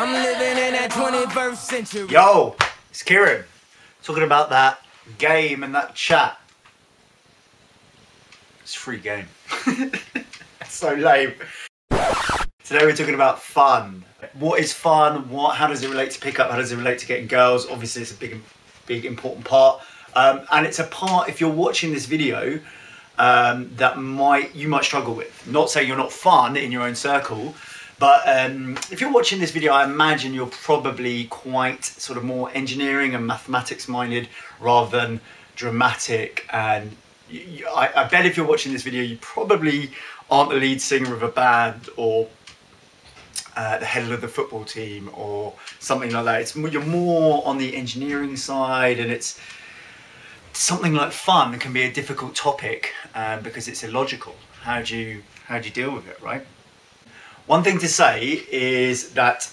I'm living in that 21st century. Yo, it's Kieran. Talking about that game and that chat. It's a free game. That's so lame. Today we're talking about fun. What is fun? How does it relate to pickup? How does it relate to getting girls? Obviously it's a big important part. And it's a part, if you're watching this video, that you might struggle with. Not saying you're not fun in your own circle, but if you're watching this video, I imagine you're probably quite sort of more engineering and mathematics minded rather than dramatic. And I bet if you're watching this video, you probably aren't the lead singer of a band or the head of the football team or something like that. You're more on the engineering side, and it's something like fun can be a difficult topic because it's illogical. How do you deal with it, right? One thing to say is that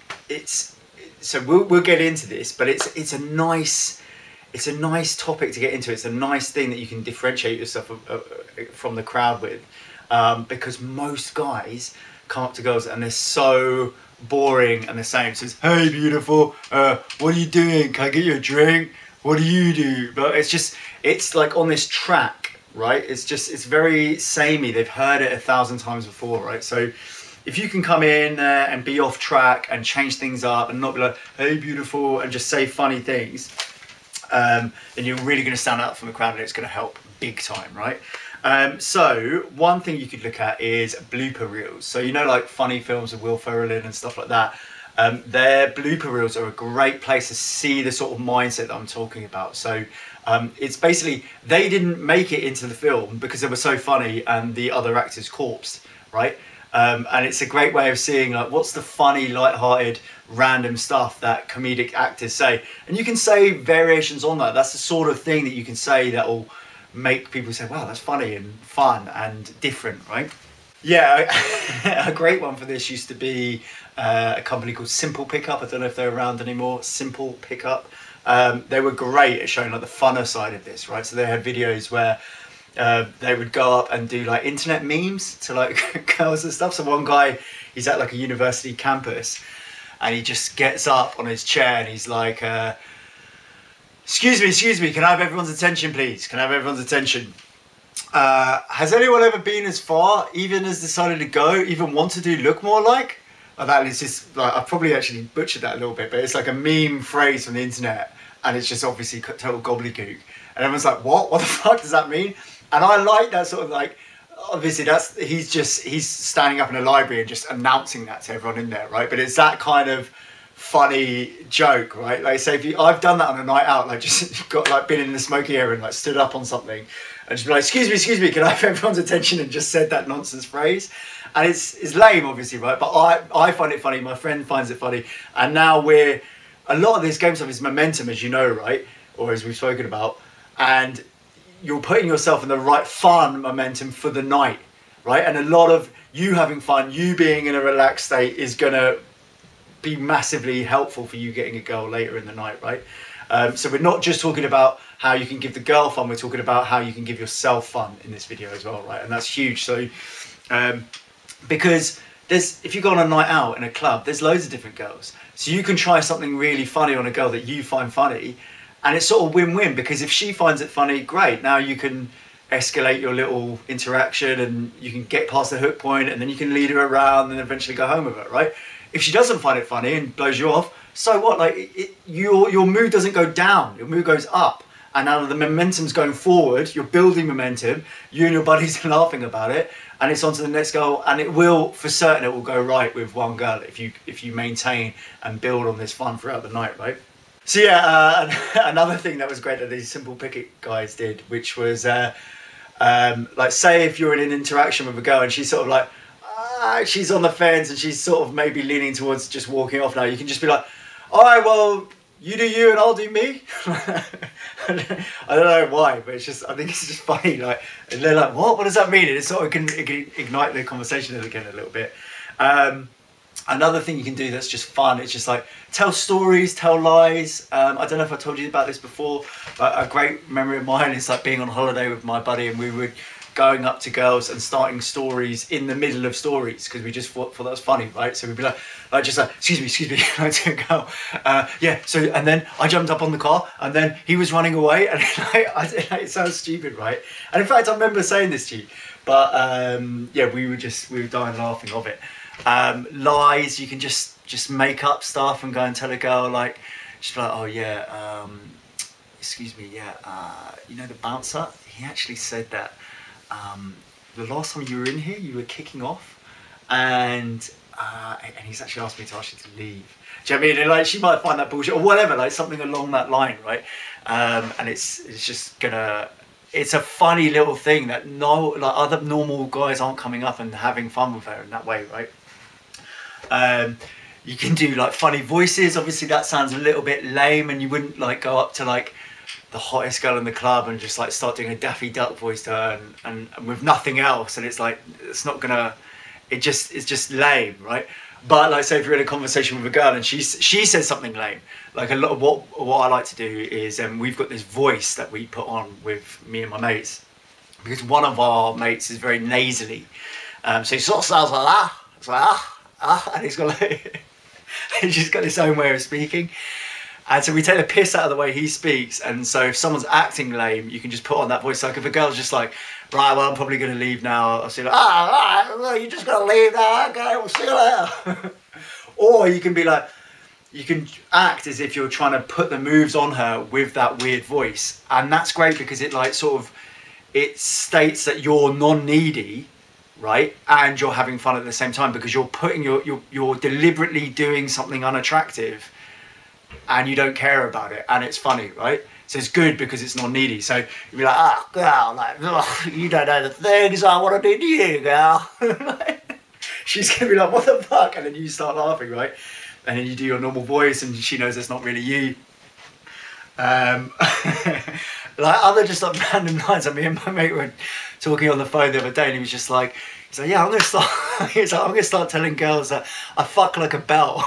we'll get into this, but it's a nice topic to get into. It's a nice thing that you can differentiate yourself from the crowd with, because most guys come up to girls and they're so boring and the same. So it's, hey beautiful, what are you doing? Can I get you a drink? What do you do? But it's like on this track, right? It's very samey. They've heard it 1,000 times before, right? So if you can come in and be off track and change things up and not be like, hey beautiful, and just say funny things, then you're really going to stand out from the crowd and it's going to help big time, right? So one thing you could look at is blooper reels. So you know, like funny films with Will Ferrell in and stuff like that. Their blooper reels are a great place to see the sort of mindset that I'm talking about. So it's basically, they didn't make it into the film because they were so funny and the other actors corpsed, right? And it's a great way of seeing like what's the funny, light-hearted, random stuff that comedic actors say. And you can say variations on that. That's the sort of thing that you can say that will make people say, wow, that's funny and fun and different, right? Yeah, a great one for this used to be a company called Simple Pickup. I don't know if they're around anymore. Simple Pickup. They were great at showing like the funner side of this, right? So they had videos where they would go up and do like internet memes to like girls and stuff. So one guy, he's at like a university campus and he just gets up on his chair and he's like, excuse me, can I have everyone's attention please? Can I have everyone's attention? Has anyone ever been as far, even as decided to go, even want to do look more like? That is just like, I probably actually butchered that a little bit, but it's like a meme phrase from the internet and it's just obviously total gobbledygook. And everyone's like, what the fuck does that mean? And I like that sort of like, obviously he's standing up in a library and just announcing that to everyone in there, right? But it's that kind of funny joke, right? Like say I've done that on a night out, like just got like been in the smoky area and like stood up on something and just be like, excuse me, can I have everyone's attention, and just said that nonsense phrase. And it's lame obviously, right? But I find it funny, my friend finds it funny, and now a lot of this game stuff is momentum, as you know, right? Or as we've spoken about, and you're putting yourself in the right fun momentum for the night, right? And a lot of you having fun, you being in a relaxed state is gonna be massively helpful for you getting a girl later in the night, right? So we're not just talking about how you can give the girl fun, we're talking about how you can give yourself fun in this video as well, right? And that's huge. So because if you go on a night out in a club, there's loads of different girls, so you can try something really funny on a girl that you find funny, and it's sort of win-win, because if she finds it funny, great, now you can escalate your little interaction and you can get past the hook point, and then you can lead her around and eventually go home with her, right? If she doesn't find it funny and blows you off, so what? Like your mood doesn't go down, your mood goes up, and now the momentum's going forward, you're building momentum, you and your buddies are laughing about it, and it's on to the next girl, and it will, for certain, it will go right with one girl if you maintain and build on this fun throughout the night, right? So yeah, another thing that was great that these Simple Pickup guys did, which was like say if you're in an interaction with a girl and she's sort of like, she's on the fence and she's sort of maybe leaning towards just walking off now, you can just be like, all right, well, you do you and I'll do me. I don't know why, but I think it's just funny. Like, and they're like, what does that mean? And it sort of can ignite the conversation again a little bit. Another thing you can do that's just fun, it's just like tell stories, tell lies. I don't know if I told you about this before, but a great memory of mine is like being on holiday with my buddy, and we would going up to girls and starting stories in the middle of stories because we just thought that was funny, right? So we'd be like just like, excuse me, like to a girl, yeah. So and then I jumped up on the car, and then he was running away, and it sounds stupid, right? And in fact, I remember saying this to you, but yeah, we were dying laughing of it. Lies, you can just make up stuff and go and tell a girl like, just be like, oh yeah, excuse me, yeah, you know the bouncer? He actually said that the last time you were in here, you were kicking off, and he's actually asked me to ask you to leave. Do you know what I mean? And like, she might find that bullshit or whatever, like something along that line, right? And it's just gonna, it's a funny little thing that other normal guys aren't coming up and having fun with her in that way, right? You can do like funny voices. Obviously that sounds a little bit lame, and you wouldn't like go up to like the hottest girl in the club and just like start doing a Daffy Duck voice to her and with nothing else, and it's like, it's not gonna, it's just lame, right? But like, say if you're in a conversation with a girl and she says something lame, like a lot of what I like to do is we've got this voice that we put on with me and my mates, because one of our mates is very nasally, so he sort of sounds like that. It's like and he's got like he's just got his own way of speaking. And so we take the piss out of the way he speaks, and so if someone's acting lame, you can just put on that voice. Like if a girl's just like, right, well, I'm probably going to leave now, I'll see you like, right, well, you're just going to leave now, okay, we'll see you later. Or you can be like, you can act as if you're trying to put the moves on her with that weird voice. And that's great because it like sort of, it states that you're non-needy, right? And you're having fun at the same time, because you're putting you're deliberately doing something unattractive and you don't care about it, and it's funny, right? So it's good because it's non-needy. So you'd be like, girl, like, you don't know the things I want to do to you, girl. She's going to be like, what the fuck? And then you start laughing, right? And then you do your normal voice and she knows it's not really you. Like other just like random lines. I mean, me and my mate were talking on the phone the other day, and he was just like, he's like, yeah, I'm going to start, he's like, I'm going to start telling girls that I fuck like a bell.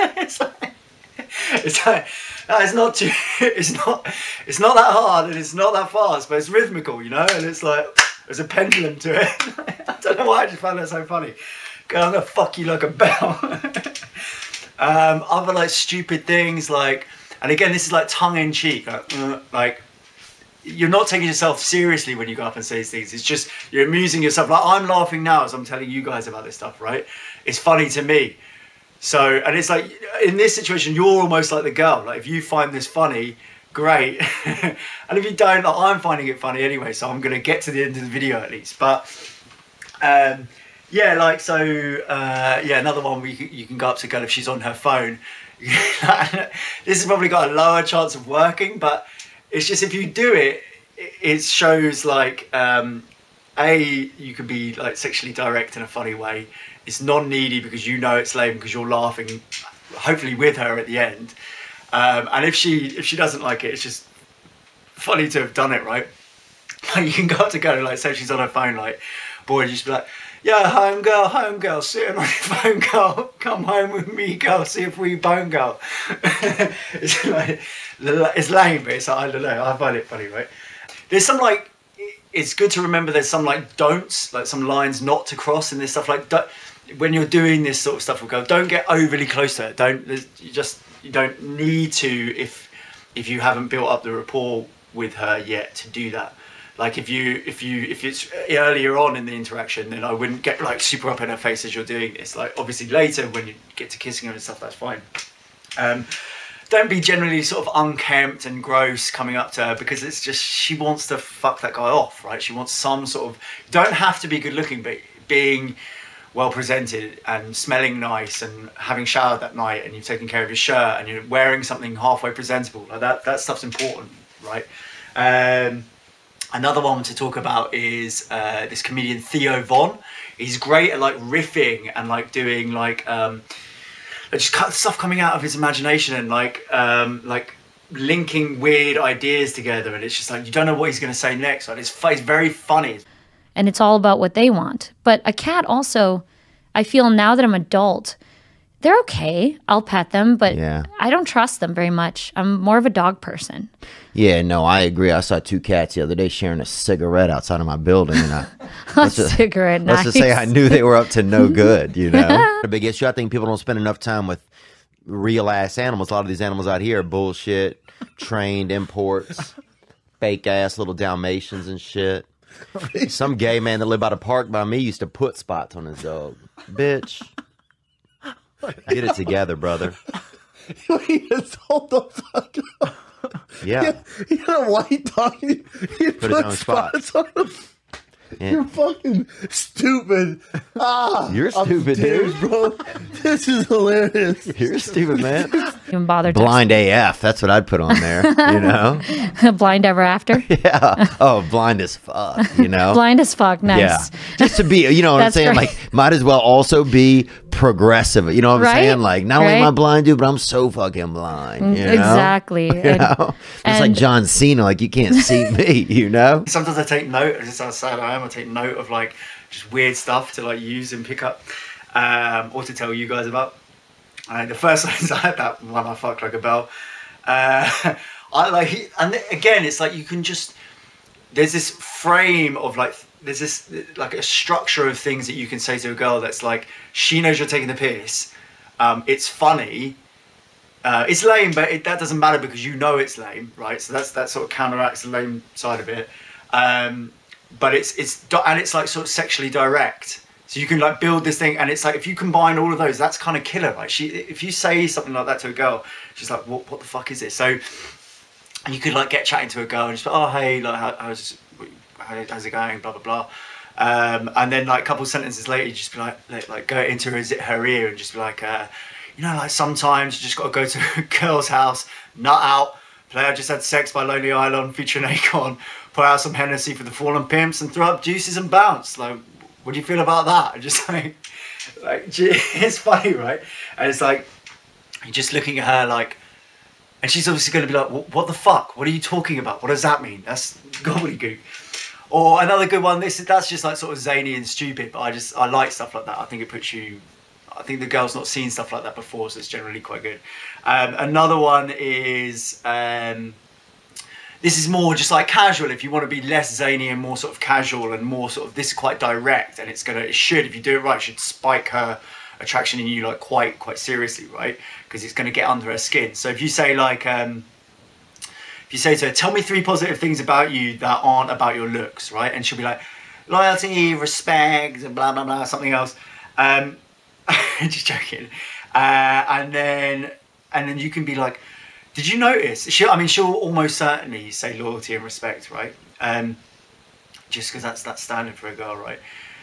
It's like, no, it's not too, it's not that hard, and it's not that fast, but it's rhythmical, you know, and it's like, there's a pendulum to it. I don't know why, I just found that so funny. Girl, I'm gonna fuck you like a bell. Other like stupid things like, and again, this is like tongue-in-cheek, like you're not taking yourself seriously when you go up and say these things. It's just, you're amusing yourself. Like I'm laughing now as I'm telling you guys about this stuff, right? It's funny to me. So, and it's like, in this situation, you're almost like the girl. Like, if you find this funny, great. And if you don't, like, I'm finding it funny anyway, so I'm going to get to the end of the video at least. But, yeah, like, so, yeah, another one where you can go up to a girl if she's on her phone. This has probably got a lower chance of working, but it's just, if you do it, it shows, like, A, you can be, like, sexually direct in a funny way. It's non-needy because you know it's lame because you're laughing, hopefully with her at the end. And if she doesn't like it, it's just funny to have done it, right? Like you can go up to girl, like say she's on her phone, like, boy, and just be like, yeah, home girl, sitting on your phone, girl, come home with me, girl, see if we bone, girl. It's like, it's lame, but it's like, I don't know, I find it funny, right? There's some like, it's good to remember there's some like don'ts, like some lines not to cross in this stuff. Like when you're doing this sort of stuff with girls, don't get overly close to her. You don't need to if you haven't built up the rapport with her yet to do that. Like if it's earlier on in the interaction, then I wouldn't get like super up in her face as you're doing this. Like obviously later when you get to kissing her and stuff, that's fine. Don't be generally sort of unkempt and gross coming up to her, because it's just, she wants to fuck that guy off, right? She wants some sort of, you don't have to be good looking, but being well presented and smelling nice and having showered that night and you've taken care of your shirt and you're wearing something halfway presentable, like that stuff's important, right? Another one to talk about is this comedian Theo Von. He's great at like riffing and like doing like just stuff coming out of his imagination and like linking weird ideas together, and it's just like you don't know what he's going to say next. Right? It's very funny. And it's all about what they want. But a cat also, I feel now that I'm adult, They're okay. I'll pet them, but Yeah. I don't trust them very much. I'm more of a dog person. Yeah, no, I agree. I saw 2 cats the other day sharing a cigarette outside of my building, and let's just say I knew they were up to no good. You know, the big issue. I think people don't spend enough time with real ass animals. A lot of these animals out here are bullshit, trained imports, fake ass little Dalmatians and shit. Some gay man that lived by the park by me used to put spots on his dog. Bitch, get it together, brother. Wait, hold the fuck up. Yeah. You got a white dog. You Put his own spots on him. Yeah. You're fucking stupid. You're stupid, dude. Bro. This is hilarious. You're stupid, man. Even bother Blind AF. That's what I'd put on there. You know. Blind ever after. Yeah. Oh, blind as fuck. You know. Blind as fuck. Nice. Yeah. Just to be, you know what I'm That's saying? great. Like, might as well also be progressive. You know what I'm Right? saying? Like, not only am I Right? blind, dude, but I'm so fucking blind. You know? Exactly. You know? It's like John Cena. Like, you can't see me. You know. Sometimes I take note, just how sad I am, I take note of like just weird stuff to like use and pick up, or to tell you guys about. The first times I had that one, I fucked like a bell. I like, and again, it's like you can just, there's this frame of like, there's this like a structure of things that you can say to a girl that's like, she knows you're taking the piss, it's funny, it's lame, but that doesn't matter because you know it's lame, right? So that sort of counteracts the lame side of it. But it's like sort of sexually direct. So you can like build this thing, and it's like if you combine all of those, that's kind of killer, right? If you say something like that to a girl, she's like, what the fuck is this? So you could like get chatting to a girl and just be, oh hey, like how's it going, blah blah blah. And then like a couple sentences later, you just be like go into her ear and just be like, you know, like sometimes you just got to go to a girl's house, nut out, play I Just Had Sex by Lonely Island featuring Akon, put out some Hennessy for the fallen pimps, and throw up juices and bounce. Like, what do you feel about that? And just like it's funny, right? And it's like you're just looking at her like, and she's obviously going to be like, what the fuck? What are you talking about? What does that mean? That's gobbledygook. Or another good one. That's just like sort of zany and stupid, but I like stuff like that. I think it puts you. I think the girl's not seen stuff like that before, so it's generally quite good. Another one is this is more just like casual. If you want to be less zany and more sort of casual and more sort of, this is quite direct, and it should, if you do it right, it should spike her attraction in you like quite seriously, right? Because it's going to get under her skin. So if you say like, if you say to her, tell me 3 positive things about you that aren't about your looks, right? And she'll be like, loyalty, respect, and blah blah blah, something else. Just joking. And then you can be like, did you notice? She'll almost certainly say loyalty and respect, right? Just because that's standard for a girl, right?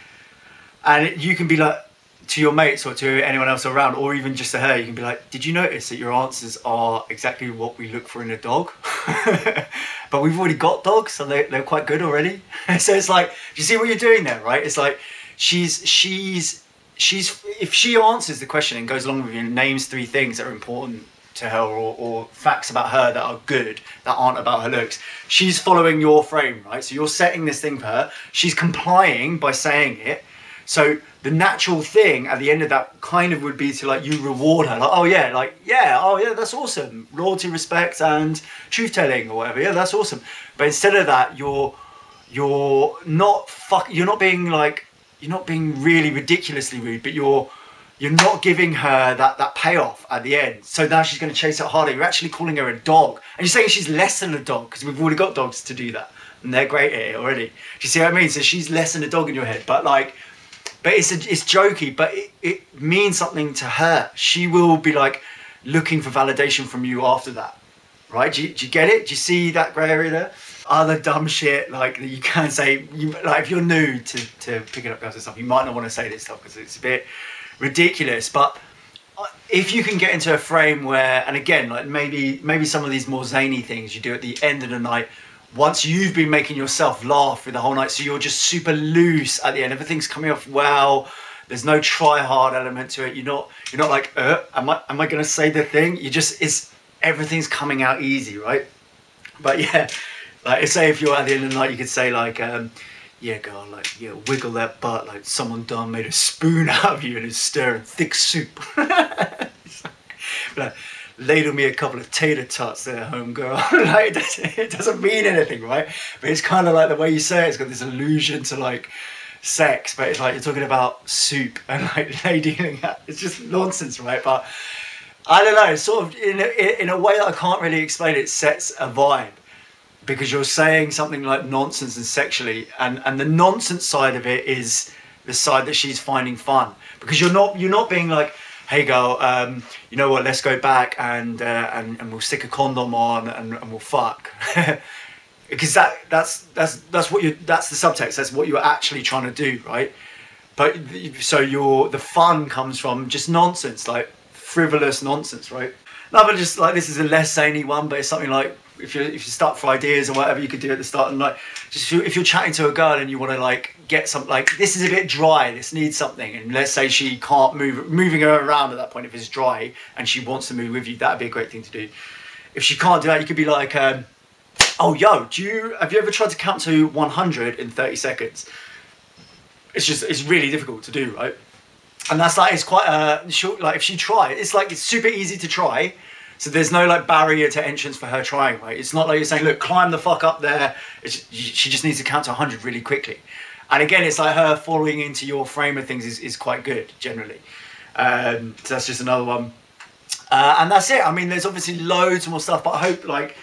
And you can be like, to your mates or to anyone else around, or even just to her, you can be like, did you notice that your answers are exactly what we look for in a dog? But we've already got dogs, so they're quite good already. So it's like, do you see what you're doing there, right? It's like, she's if she answers the question and goes along with you and names 3 things that are important to her, or facts about her that are good, that aren't about her looks, she's following your frame, right? So you're setting this thing for her, she's complying by saying it. So the natural thing at the end of that kind of would be to like, you reward her, like, oh yeah, that's awesome, loyalty, respect, and truth telling, or whatever. Yeah, that's awesome. But instead of that, you're not being really ridiculously rude, but you're not giving her that payoff at the end. So now she's going to chase it harder. You're actually calling her a dog, and you're saying she's less than a dog because we've already got dogs to do that, and they're great at it already. Do you see what I mean? So she's less than a dog in your head, but it's jokey, but it means something to her. She will be like looking for validation from you after that, right? Do you get it? Do you see that grey area there? Other dumb shit like that you can say, like if you're new to picking up girls and stuff, you might not want to say this stuff because it's a bit ridiculous. But if you can get into a frame where, and again, like maybe some of these more zany things you do at the end of the night, once you've been making yourself laugh for the whole night, so you're just super loose at the end, everything's coming off well, there's no try hard element to it, you're not like, am I gonna say the thing? Everything's coming out easy, right? But yeah, like say if you're at the end of the night, you could say like, yeah girl, like, yeah, wiggle that butt like someone done made a spoon out of you and is stirring thick soup. like, ladle me a couple of tater tots there, homegirl. Like, it doesn't mean anything, right? But it's kind of like the way you say it, it's got this allusion to like sex, but it's like you're talking about soup and like ladling. It's just nonsense, right? But I don't know, sort of in a way that I can't really explain, it sets a vibe. Because you're saying something like nonsense and sexually, and the nonsense side of it is the side that she's finding fun. Because you're not being like, hey girl, you know what? Let's go back and we'll stick a condom on and we'll fuck. Because that's what that's the subtext. That's what you're actually trying to do, right? But so the fun comes from just nonsense, like frivolous nonsense, right? No, but just like, this is a less zany one, but it's something like, if you start for ideas or whatever, you could do at the start, and like, just if you're chatting to a girl and you want to like get some, like, this is a bit dry, this needs something, and let's say she can't moving her around at that point, if it's dry and she wants to move with you, that'd be a great thing to do. If she can't do that, you could be like, oh yo, have you ever tried to count to 100 in 30 seconds? It's really difficult to do, right? And that's like, it's quite short, like if she tried, it's like, it's super easy to try. So there's no like barrier to entrance for her trying, right? It's not like you're saying, look, climb the fuck up there. She just needs to count to 100 really quickly. And again, it's like her falling into your frame of things is quite good, generally. So that's just another one. And that's it. I mean, there's obviously loads more stuff, but I hope like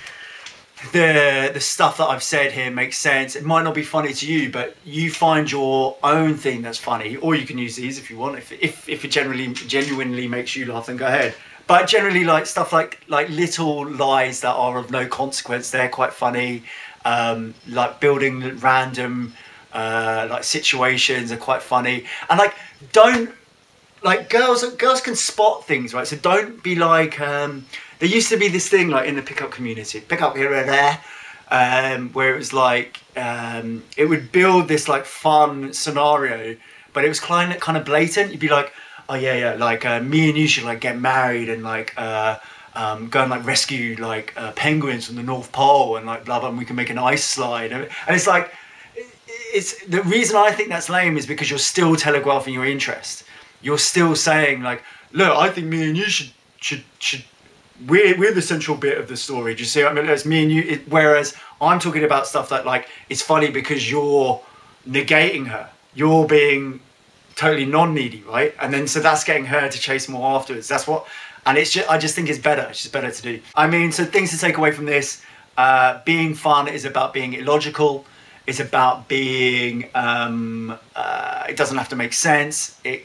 the stuff that I've said here makes sense. It might not be funny to you, but you find your own thing that's funny, or you can use these if you want. If it genuinely makes you laugh, then go ahead. But generally, like stuff like little lies that are of no consequence, they're quite funny. Like building random like situations are quite funny. And like, don't, like, girls can spot things, right? So don't be like, there used to be this thing like in the pickup community, pick up here and there, where it was like, it would build this like fun scenario, but it was kind of blatant. You'd be like, oh yeah, like me and you should like get married and like go and like rescue like penguins from the North Pole and like blah blah, and we can make an ice slide. And it's like, it's the reason I think that's lame is because you're still telegraphing your interest. You're still saying like, look, I think me and you should we're the central bit of the story. Do you see what I mean? It's me and you. Whereas I'm talking about stuff that like, it's funny because you're negating her. You're being totally non-needy, right? And then so that's getting her to chase more afterwards. That's what, and it's just, I just think it's better. It's just better to do. I mean, so things to take away from this: being fun is about being illogical. It's about being. It doesn't have to make sense. And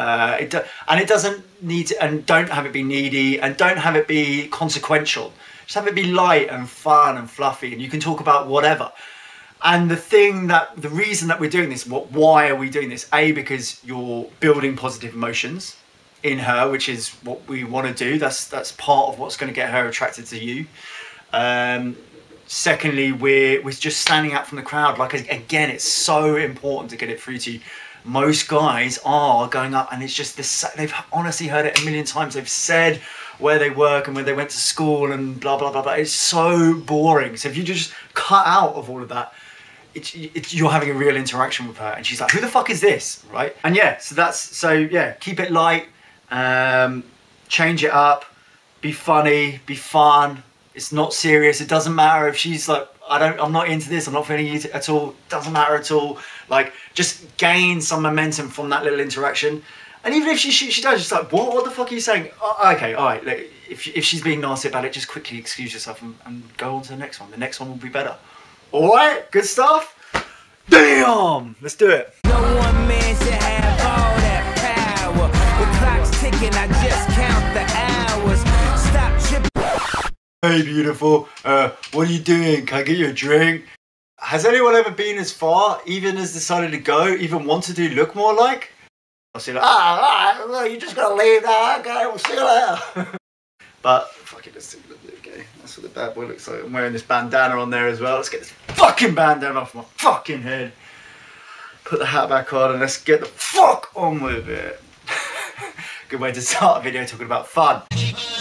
it doesn't need to, and don't have it be needy, and don't have it be consequential. Just have it be light and fun and fluffy, and you can talk about whatever. And the reason that we're doing this, why are we doing this? A, because you're building positive emotions in her, which is what we want to do. That's part of what's going to get her attracted to you. Secondly, we're just standing out from the crowd. Like, again, it's so important to get it through to you. Most guys are going up and it's just this, they've honestly heard it a million times. They've said where they work and where they went to school and blah, blah, blah, blah. It's so boring. So if you just cut out of all of that, you're having a real interaction with her and she's like, who the fuck is this, right? And yeah, so yeah, keep it light, change it up, be funny, be fun. It's not serious. It doesn't matter if she's like, I'm not into this, I'm not feeling it at all, doesn't matter at all. Like, just gain some momentum from that little interaction. And even if she does, just like, what the fuck are you saying? Oh, okay, all right, like, if she's being nasty about it, just quickly excuse yourself and go on to the next one. The next one will be better. All right, good stuff. Damn, let's do it. No one man should have all that power. The clock's ticking, I just count the hours. Stop tripping. Hey, beautiful. What are you doing? Can I get you a drink? Has anyone ever been as far, even as decided to go, even want to do look more like? I'll see like, well, you just gotta leave now. Okay, we'll see you later. But fuck it, let's do it. Okay, that's what the bad boy looks like. I'm wearing this bandana on there as well. Let's get this fucking bandana off my fucking head. Put the hat back on and let's get the fuck on with it. Good way to start a video talking about fun.